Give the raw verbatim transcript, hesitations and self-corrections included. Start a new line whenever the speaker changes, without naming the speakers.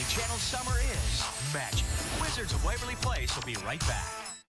Disney Channel summer is magic. Wizards of Waverly Place will be right back.